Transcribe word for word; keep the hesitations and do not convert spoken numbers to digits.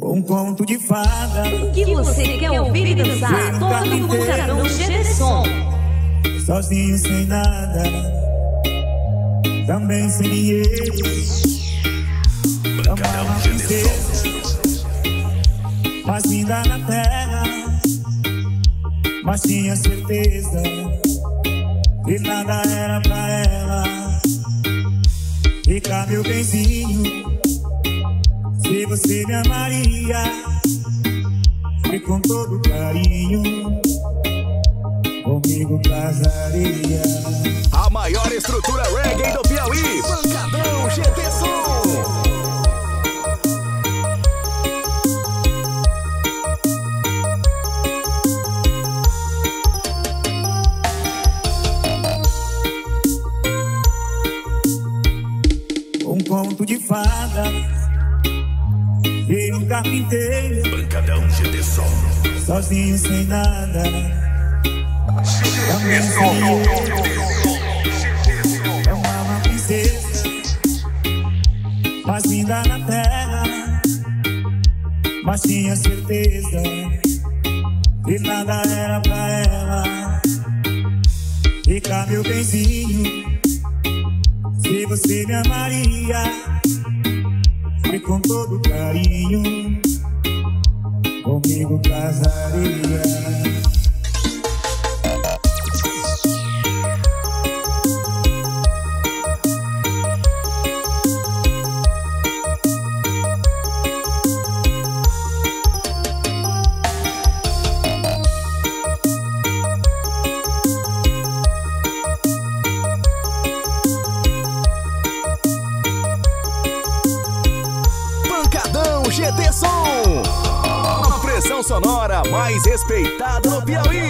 Um conto de fada que você quer ouvir e dançar. Todo mundo no Pancadão G D Som. Sozinho sem nada, também sem dinheiro. Amava princesa mais linda na terra, mas tinha certeza que nada era pra ela. Fica meu benzinho, se você me amaria, e com todo carinho comigo casaria. A maior estrutura reggae do Piauí, Pancadão G D Som. Um conto de fada e um carpinteiro, Pancadão G D Som. sozinho sem nada, também sem dinheiro. Amava uma princesa mais linda na terra, mas tinha certeza que nada era pra ela. Fica meu benzinho, se você me amaria, e com todo carinho comigo casaria. G D Som, a pressão sonora mais respeitada no Piauí.